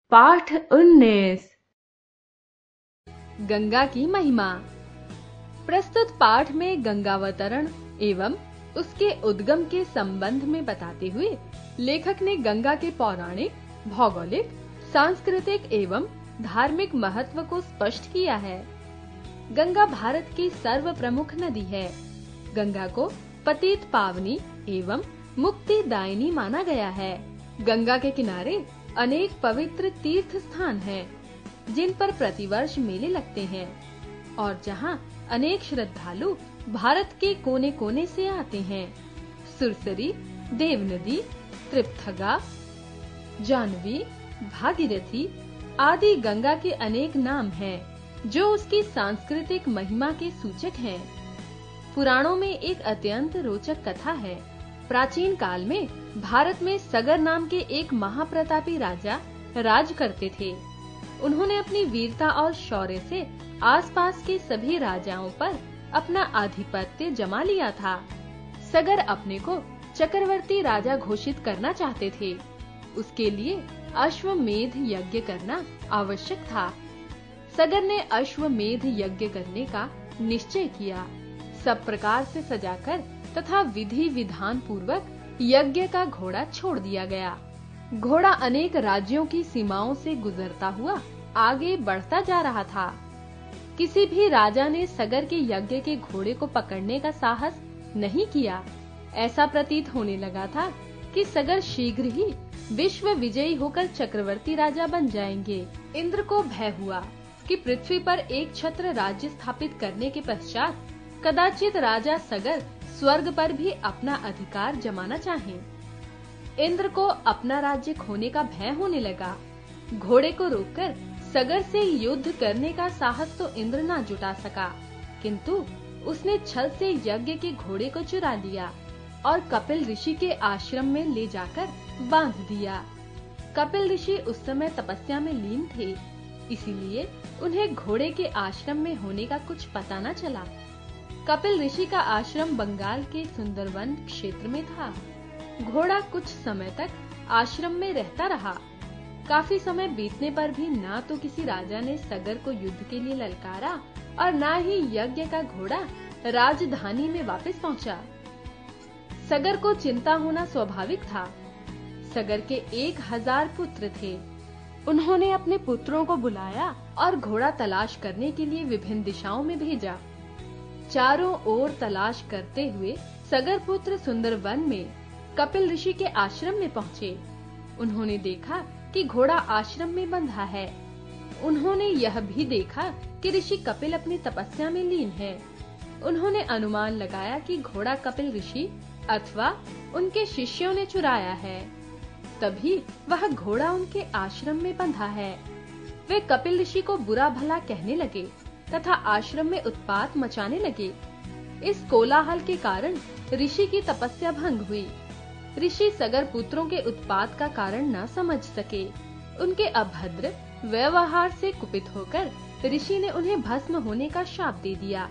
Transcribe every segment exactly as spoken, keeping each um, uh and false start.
पाठ उन्नीस। गंगा की महिमा। प्रस्तुत पाठ में गंगावतरण एवं उसके उद्गम के संबंध में बताते हुए लेखक ने गंगा के पौराणिक, भौगोलिक, सांस्कृतिक एवं धार्मिक महत्व को स्पष्ट किया है। गंगा भारत की सर्व प्रमुख नदी है। गंगा को पतित पावनी एवं मुक्तिदायिनी माना गया है। गंगा के किनारे अनेक पवित्र तीर्थ स्थान हैं, जिन पर प्रतिवर्ष मेले लगते हैं और जहां अनेक श्रद्धालु भारत के कोने कोने से आते हैं। सुरसरी, देवनदी, त्रिपथगा, जानवी, भागीरथी आदि गंगा के अनेक नाम हैं, जो उसकी सांस्कृतिक महिमा के सूचक हैं। पुराणों में एक अत्यंत रोचक कथा है। प्राचीन काल में भारत में सगर नाम के एक महाप्रतापी राजा राज करते थे। उन्होंने अपनी वीरता और शौर्य से आसपास के सभी राजाओं पर अपना आधिपत्य जमा लिया था। सगर अपने को चक्रवर्ती राजा घोषित करना चाहते थे। उसके लिए अश्वमेध यज्ञ करना आवश्यक था। सगर ने अश्वमेध यज्ञ करने का निश्चय किया। सब प्रकार से सजाकर तथा विधि विधान पूर्वक यज्ञ का घोड़ा छोड़ दिया गया। घोड़ा अनेक राज्यों की सीमाओं से गुजरता हुआ आगे बढ़ता जा रहा था। किसी भी राजा ने सगर के यज्ञ के घोड़े को पकड़ने का साहस नहीं किया। ऐसा प्रतीत होने लगा था कि सगर शीघ्र ही विश्व विजयी होकर चक्रवर्ती राजा बन जाएंगे। इंद्र को भय हुआ कि पृथ्वी पर एक छत्र राज्य स्थापित करने के पश्चात कदाचित राजा सगर स्वर्ग पर भी अपना अधिकार जमाना चाहें। इंद्र को अपना राज्य खोने का भय होने लगा। घोड़े को रोककर सगर से युद्ध करने का साहस तो इंद्र ना जुटा सका, किंतु उसने छल से यज्ञ के घोड़े को चुरा लिया और कपिल ऋषि के आश्रम में ले जाकर बांध दिया। कपिल ऋषि उस समय तपस्या में लीन थे, इसीलिए उन्हें घोड़े के आश्रम में होने का कुछ पता न चला। कपिल ऋषि का आश्रम बंगाल के सुंदरवन क्षेत्र में था। घोड़ा कुछ समय तक आश्रम में रहता रहा। काफी समय बीतने पर भी ना तो किसी राजा ने सगर को युद्ध के लिए ललकारा और ना ही यज्ञ का घोड़ा राजधानी में वापस पहुंचा। सगर को चिंता होना स्वाभाविक था। सगर के एक हजार पुत्र थे। उन्होंने अपने पुत्रों को बुलाया और घोड़ा तलाश करने के लिए विभिन्न दिशाओं में भेजा। चारों ओर तलाश करते हुए सगर पुत्र सुंदरवन में कपिल ऋषि के आश्रम में पहुँचे। उन्होंने देखा कि घोड़ा आश्रम में बंधा है। उन्होंने यह भी देखा कि ऋषि कपिल अपनी तपस्या में लीन है। उन्होंने अनुमान लगाया कि घोड़ा कपिल ऋषि अथवा उनके शिष्यों ने चुराया है, तभी वह घोड़ा उनके आश्रम में बंधा है। वे कपिल ऋषि को बुरा भला कहने लगे तथा आश्रम में उत्पात मचाने लगे। इस कोलाहल के कारण ऋषि की तपस्या भंग हुई। ऋषि सगर पुत्रों के उत्पात का कारण न समझ सके। उनके अभद्र व्यवहार से कुपित होकर ऋषि ने उन्हें भस्म होने का शाप दे दिया।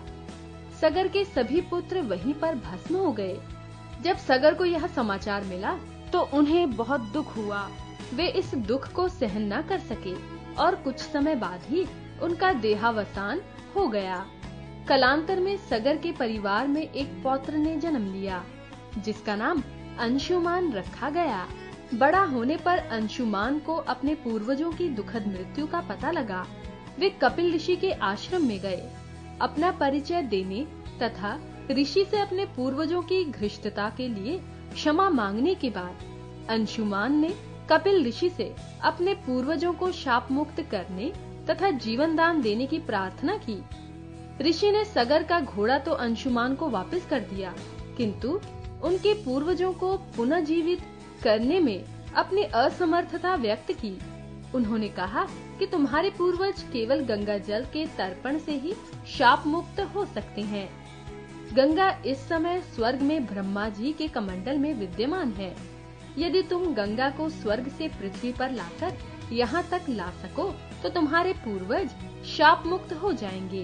सगर के सभी पुत्र वहीं पर भस्म हो गए। जब सगर को यह समाचार मिला तो उन्हें बहुत दुख हुआ। वे इस दुख को सहन न कर सके और कुछ समय बाद ही उनका देहावसान हो गया। कालांतर में सगर के परिवार में एक पौत्र ने जन्म लिया, जिसका नाम अंशुमान रखा गया। बड़ा होने पर अंशुमान को अपने पूर्वजों की दुखद मृत्यु का पता लगा। वे कपिल ऋषि के आश्रम में गए। अपना परिचय देने तथा ऋषि से अपने पूर्वजों की घृष्टता के लिए क्षमा मांगने के बाद अंशुमान ने कपिल ऋषि से अपने पूर्वजों को शाप मुक्त करने तथा जीवन दान देने की प्रार्थना की। ऋषि ने सगर का घोड़ा तो अंशुमान को वापस कर दिया, किंतु उनके पूर्वजों को पुनर्जीवित करने में अपनी असमर्थता व्यक्त की। उन्होंने कहा कि तुम्हारे पूर्वज केवल गंगा जल के तर्पण से ही शाप मुक्त हो सकते हैं। गंगा इस समय स्वर्ग में ब्रह्मा जी के कमंडल में विद्यमान है। यदि तुम गंगा को स्वर्ग से पृथ्वी पर लाकर यहाँ तक ला सको तो तुम्हारे पूर्वज शाप मुक्त हो जाएंगे।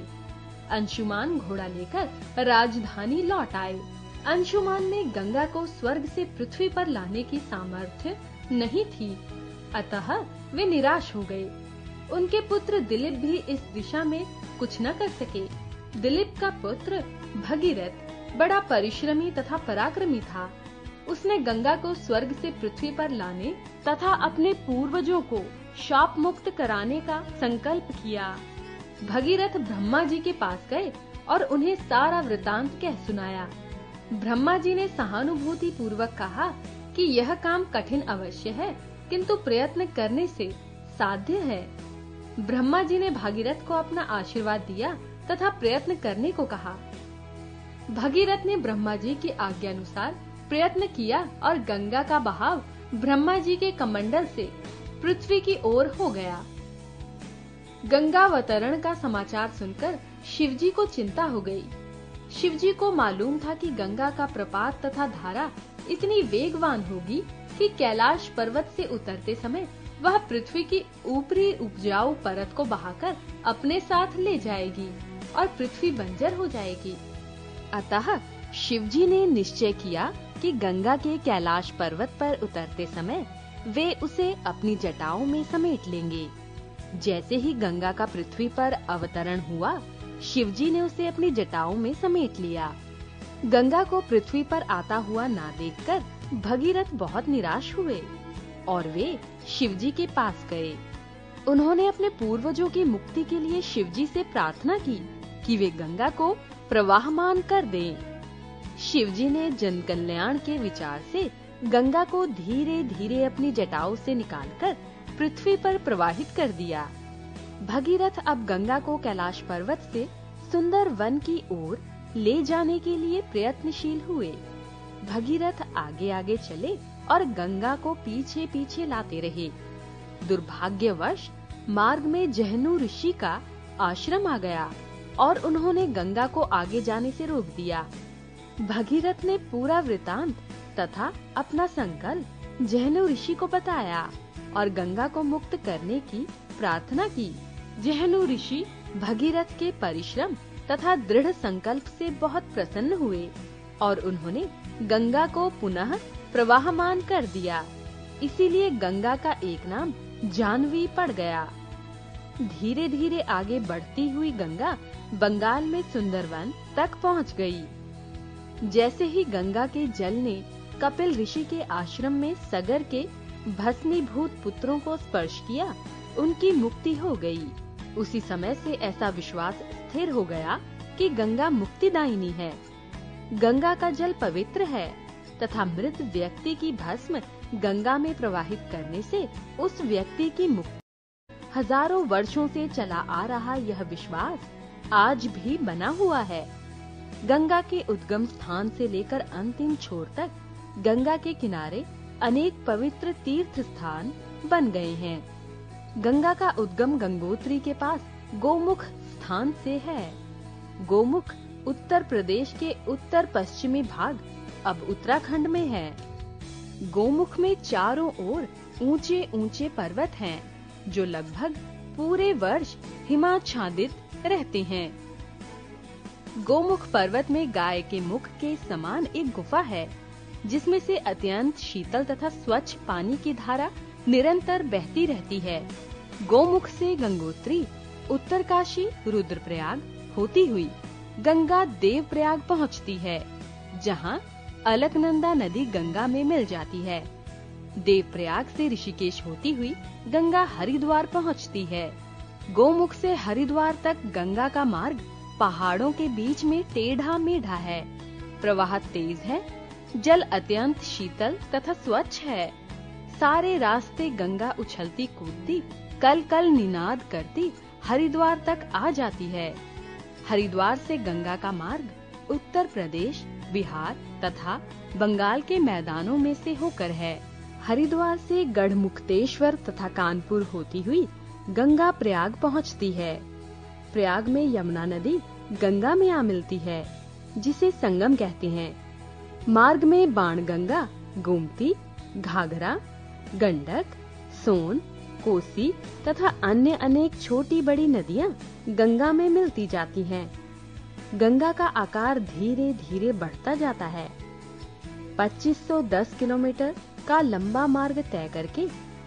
अंशुमान घोड़ा लेकर राजधानी लौट आए। अंशुमान ने गंगा को स्वर्ग से पृथ्वी पर लाने की सामर्थ्य नहीं थी, अतः वे निराश हो गए। उनके पुत्र दिलीप भी इस दिशा में कुछ न कर सके। दिलीप का पुत्र भगीरथ बड़ा परिश्रमी तथा पराक्रमी था। उसने गंगा को स्वर्ग से पृथ्वी पर लाने तथा अपने पूर्वजों को शाप मुक्त कराने का संकल्प किया। भगीरथ ब्रह्मा जी के पास गए और उन्हें सारा वृतांत कह सुनाया। ब्रह्मा जी ने सहानुभूति पूर्वक कहा कि यह काम कठिन अवश्य है, किंतु प्रयत्न करने से साध्य है। ब्रह्मा जी ने भागीरथ को अपना आशीर्वाद दिया तथा प्रयत्न करने को कहा। भगीरथ ने ब्रह्मा जी की आज्ञानुसार प्रयत्न किया और गंगा का बहाव ब्रह्मा जी के कमंडल से पृथ्वी की ओर हो गया। गंगावतरण का समाचार सुनकर शिवजी को चिंता हो गई। शिवजी को मालूम था कि गंगा का प्रपात तथा धारा इतनी वेगवान होगी कि कैलाश पर्वत से उतरते समय वह पृथ्वी की ऊपरी उपजाऊ परत को बहाकर अपने साथ ले जाएगी और पृथ्वी बंजर हो जाएगी। अतः शिवजी ने निश्चय किया कि गंगा के कैलाश पर्वत पर उतरते समय वे उसे अपनी जटाओं में समेट लेंगे। जैसे ही गंगा का पृथ्वी पर अवतरण हुआ, शिवजी ने उसे अपनी जटाओं में समेट लिया। गंगा को पृथ्वी पर आता हुआ ना देखकर भगीरथ बहुत निराश हुए और वे शिवजी के पास गए। उन्होंने अपने पूर्वजों की मुक्ति के लिए शिवजी से प्रार्थना की कि वे गंगा को प्रवाहमान कर दें। शिवजी ने जन कल्याण के विचार से गंगा को धीरे धीरे अपनी जटाओं से निकालकर पृथ्वी पर प्रवाहित कर दिया। भगीरथ अब गंगा को कैलाश पर्वत से सुंदर वन की ओर ले जाने के लिए प्रयत्नशील हुए। भगीरथ आगे आगे चले और गंगा को पीछे पीछे लाते रहे। दुर्भाग्यवश मार्ग में जहनु ऋषि का आश्रम आ गया और उन्होंने गंगा को आगे जाने से रोक दिया। भगीरथ ने पूरा वृतांत तथा अपना संकल्प जहनु ऋषि को बताया और गंगा को मुक्त करने की प्रार्थना की। जहनु ऋषि भगीरथ के परिश्रम तथा दृढ़ संकल्प से बहुत प्रसन्न हुए और उन्होंने गंगा को पुनः प्रवाहमान कर दिया। इसीलिए गंगा का एक नाम जाह्नवी पड़ गया। धीरे धीरे आगे बढ़ती हुई गंगा बंगाल में सुंदरवन तक पहुंच गई। जैसे ही गंगा के जल ने कपिल ऋषि के आश्रम में सगर के भस्मीभूत पुत्रों को स्पर्श किया, उनकी मुक्ति हो गई। उसी समय से ऐसा विश्वास स्थिर हो गया कि गंगा मुक्तिदायिनी है। गंगा का जल पवित्र है तथा मृत व्यक्ति की भस्म गंगा में प्रवाहित करने से उस व्यक्ति की मुक्ति। हजारों वर्षों से चला आ रहा यह विश्वास आज भी बना हुआ है। गंगा के उद्गम स्थान से लेकर अंतिम छोर तक गंगा के किनारे अनेक पवित्र तीर्थ स्थान बन गए हैं। गंगा का उद्गम गंगोत्री के पास गोमुख स्थान से है। गोमुख उत्तर प्रदेश के उत्तर पश्चिमी भाग अब उत्तराखंड में है। गोमुख में चारों ओर ऊंचे ऊंचे पर्वत हैं, जो लगभग पूरे वर्ष हिमाच्छादित रहते हैं। गोमुख पर्वत में गाय के मुख के समान एक गुफा है, जिसमें से अत्यंत शीतल तथा स्वच्छ पानी की धारा निरंतर बहती रहती है। गोमुख से गंगोत्री, उत्तरकाशी, रुद्रप्रयाग होती हुई गंगा देवप्रयाग पहुंचती है, जहां अलकनंदा नदी गंगा में मिल जाती है। देवप्रयाग से ऋषिकेश होती हुई गंगा हरिद्वार पहुंचती है। गोमुख से हरिद्वार तक गंगा का मार्ग पहाड़ों के बीच में टेढ़ा मेढ़ा है। प्रवाह तेज है, जल अत्यंत शीतल तथा स्वच्छ है। सारे रास्ते गंगा उछलती कूदती कल कल निनाद करती हरिद्वार तक आ जाती है। हरिद्वार से गंगा का मार्ग उत्तर प्रदेश, बिहार तथा बंगाल के मैदानों में से होकर है। हरिद्वार से गढ़मुक्तेश्वर तथा कानपुर होती हुई गंगा प्रयाग पहुंचती है। प्रयाग में यमुना नदी गंगा में आ मिलती है, जिसे संगम कहते हैं। मार्ग में बाणगंगा, गोमती, घाघरा, गंडक, सोन, कोसी तथा अन्य अनेक छोटी बड़ी नदियां गंगा में मिलती जाती हैं। गंगा का आकार धीरे धीरे बढ़ता जाता है। पच्चीस सौ दस किलोमीटर का लंबा मार्ग तय करके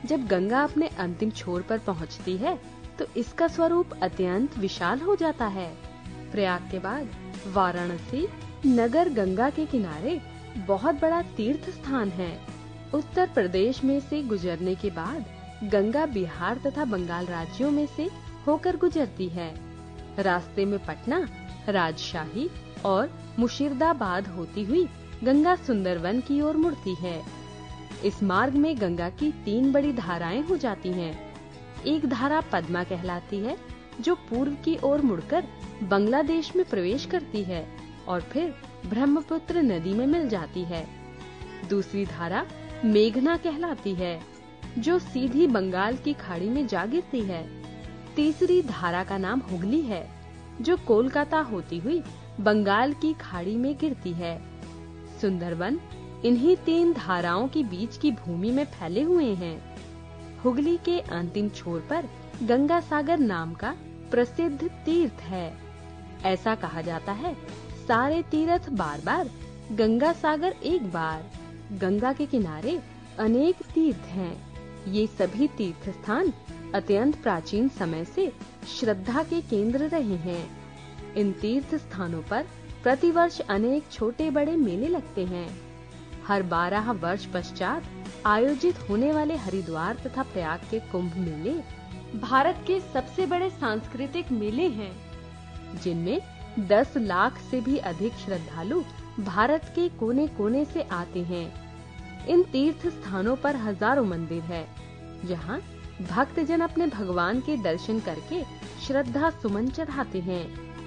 जब गंगा अपने अंतिम छोर पर पहुंचती है तो इसका स्वरूप अत्यंत विशाल हो जाता है। प्रयाग के बाद वाराणसी नगर गंगा के किनारे बहुत बड़ा तीर्थ स्थान है। उत्तर प्रदेश में से गुजरने के बाद गंगा बिहार तथा बंगाल राज्यों में से होकर गुजरती है। रास्ते में पटना, राजशाही और मुशीर्दाबाद होती हुई गंगा सुंदरवन की ओर मुड़ती है। इस मार्ग में गंगा की तीन बड़ी धाराएं हो जाती हैं। एक धारा पद्मा कहलाती है, जो पूर्व की ओर मुड़कर बांग्लादेश में प्रवेश करती है और फिर ब्रह्मपुत्र नदी में मिल जाती है। दूसरी धारा मेघना कहलाती है, जो सीधी बंगाल की खाड़ी में जा गिरती है। तीसरी धारा का नाम हुगली है, जो कोलकाता होती हुई बंगाल की खाड़ी में गिरती है। सुंदरवन इन्हीं तीन धाराओं के बीच की भूमि में फैले हुए हैं। हुगली के अंतिम छोर पर गंगा सागर नाम का प्रसिद्ध तीर्थ है। ऐसा कहा जाता है, सारे तीर्थ बार बार, गंगा सागर एक बार। गंगा के किनारे अनेक तीर्थ हैं। ये सभी तीर्थ स्थान अत्यंत प्राचीन समय से श्रद्धा के केंद्र रहे हैं। इन तीर्थ स्थानों पर प्रतिवर्ष अनेक छोटे बड़े मेले लगते हैं। हर बारह वर्ष पश्चात आयोजित होने वाले हरिद्वार तथा प्रयाग के कुंभ मेले भारत के सबसे बड़े सांस्कृतिक मेले हैं, जिनमें दस लाख से भी अधिक श्रद्धालु भारत के कोने कोने से आते हैं। इन तीर्थ स्थानों पर हजारों मंदिर है, जहां भक्तजन अपने भगवान के दर्शन करके श्रद्धा सुमन चढ़ाते हैं।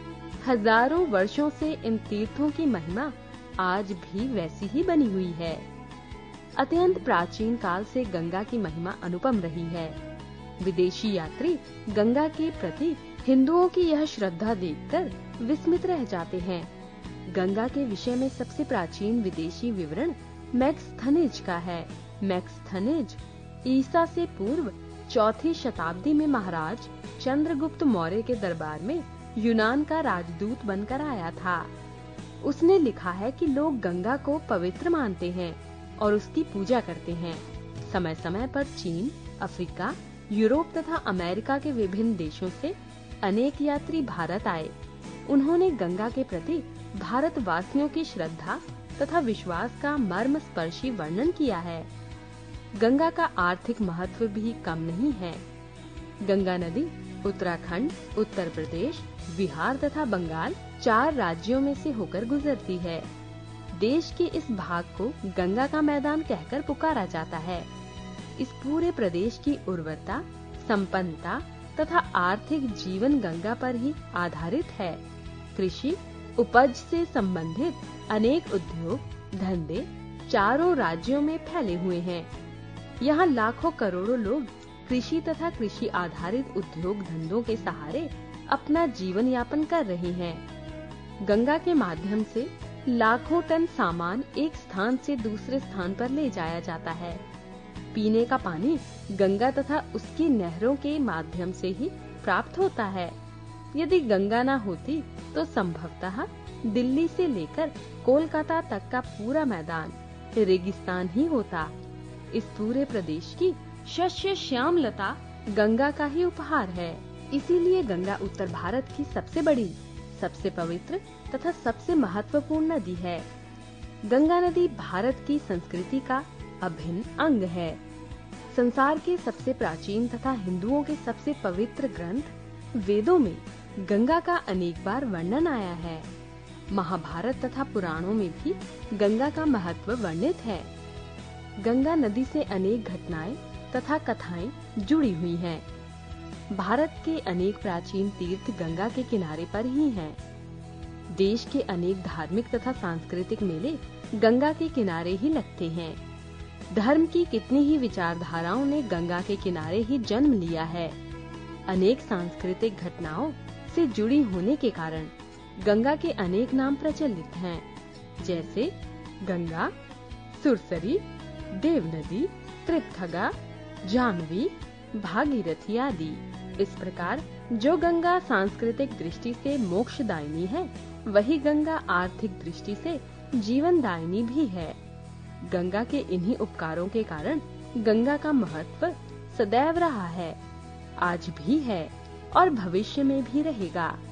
हजारों वर्षों से इन तीर्थों की महिमा आज भी वैसी ही बनी हुई है। अत्यंत प्राचीन काल से गंगा की महिमा अनुपम रही है। विदेशी यात्री गंगा के प्रति हिंदुओं की यह श्रद्धा देखकर विस्मित रह जाते हैं। गंगा के विषय में सबसे प्राचीन विदेशी विवरण मैक्सथनीज का है। मैक्सथनीज ईसा से पूर्व चौथी शताब्दी में महाराज चंद्रगुप्त मौर्य के दरबार में यूनान का राजदूत बनकर आया था। उसने लिखा है कि लोग गंगा को पवित्र मानते हैं और उसकी पूजा करते हैं। समय समय पर चीन, अफ्रीका, यूरोप तथा अमेरिका के विभिन्न देशों से अनेक यात्री भारत आए। उन्होंने गंगा के प्रति भारतवासियों की श्रद्धा तथा विश्वास का मर्म स्पर्शी वर्णन किया है। गंगा का आर्थिक महत्व भी कम नहीं है। गंगा नदी उत्तराखंड, उत्तर प्रदेश, बिहार तथा बंगाल चार राज्यों में से होकर गुजरती है। देश के इस भाग को गंगा का मैदान कहकर पुकारा जाता है। इस पूरे प्रदेश की उर्वरता, संपन्नता तथा आर्थिक जीवन गंगा पर ही आधारित है। कृषि उपज से संबंधित अनेक उद्योग धंधे चारों राज्यों में फैले हुए हैं। यहाँ लाखों करोड़ों लोग कृषि तथा कृषि आधारित उद्योग धंधों के सहारे अपना जीवन यापन कर रहे हैं। गंगा के माध्यम से लाखों टन सामान एक स्थान से दूसरे स्थान पर ले जाया जाता है। पीने का पानी गंगा तथा उसकी नहरों के माध्यम से ही प्राप्त होता है। यदि गंगा न होती तो संभवतः दिल्ली से लेकर कोलकाता तक का पूरा मैदान रेगिस्तान ही होता। इस पूरे प्रदेश की शस्य श्यामलता गंगा का ही उपहार है। इसीलिए गंगा उत्तर भारत की सबसे बड़ी, सबसे पवित्र तथा सबसे महत्वपूर्ण नदी है। गंगा नदी भारत की संस्कृति का अभिन्न अंग है। संसार के सबसे प्राचीन तथा हिंदुओं के सबसे पवित्र ग्रंथ वेदों में गंगा का अनेक बार वर्णन आया है। महाभारत तथा पुराणों में भी गंगा का महत्व वर्णित है। गंगा नदी से अनेक घटनाएं तथा कथाएं जुड़ी हुई हैं। भारत के अनेक प्राचीन तीर्थ गंगा के किनारे पर ही हैं। देश के अनेक धार्मिक तथा सांस्कृतिक मेले गंगा के किनारे ही लगते हैं। धर्म की कितनी ही विचारधाराओं ने गंगा के किनारे ही जन्म लिया है। अनेक सांस्कृतिक घटनाओं से जुड़ी होने के कारण गंगा के अनेक नाम प्रचलित हैं, जैसे गंगा, सुरसरी, देवनदी, त्रिपथगा, जाह्नवी, भागीरथी आदि। इस प्रकार जो गंगा सांस्कृतिक दृष्टि से मोक्षदायिनी है, वही गंगा आर्थिक दृष्टि से जीवनदायिनी भी है। गंगा के इन्हीं उपकारों के कारण गंगा का महत्व सदैव रहा है, आज भी है और भविष्य में भी रहेगा।